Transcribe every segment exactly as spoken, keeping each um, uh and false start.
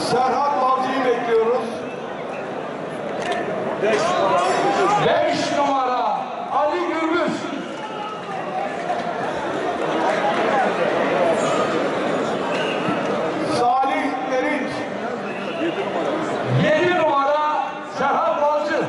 Serhat Balcı'yı bekliyoruz. Beş numara Ali Gürbüz. Salih Erinç. Yedi numara Serhat Balcı.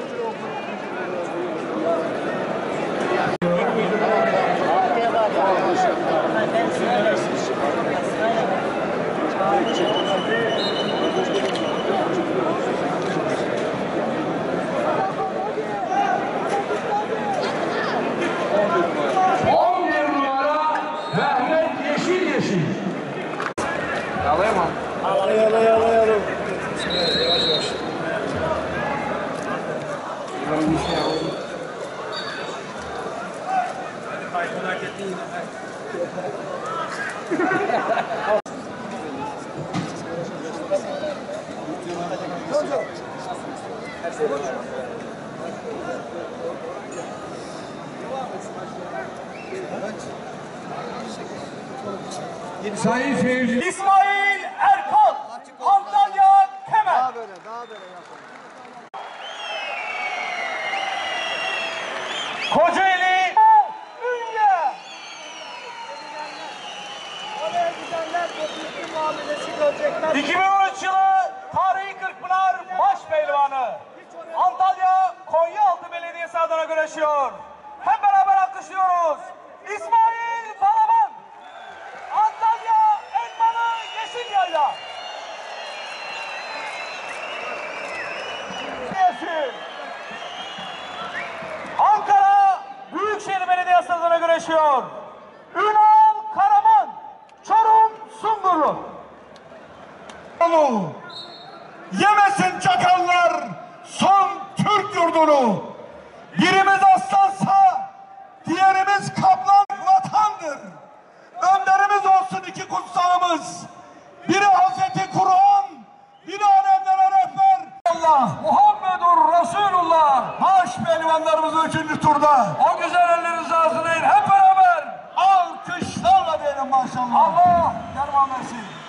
on bir numara Mehmet Yeşil Yeşil. Yalayamam. Yalayalım, yalayalım. Yavaş yavaş. Hayvan hareketli yine. Sayın seyirci. İsmail Erkan, Antalya Kemer. Daha böyle, daha böyle yapalım. Kocaeli, Ünye. Oraya gidenler topluluk muamelesi görecekler. iki bin on üç yılı tarihi Kırkpınar baş pehlivanı Antalya Konyaaltı Belediyesi adına güreşiyor. Hep beraber alkışlıyoruz. İsmail Balaban, Antalya Elmalı Yeşilyayla. Ankara Büyükşehir Belediyesi adına güreşiyor. Ünal Karaman, Çorum Sungurlu. Yemesin çakallar son Türk yurdunu. Birimiz aslansa diğerimiz kaplan vatandır. Önderimiz olsun iki kutsalımız. Biri Hazreti Kur'an, biri alemlere rehber. Allah Muhammedur Resulullah. Baş pehlivanlarımız üçüncü turda. O güzel ellerin rızasını hep beraber alkışlarla diyelim maşallah. Allah yardım versin.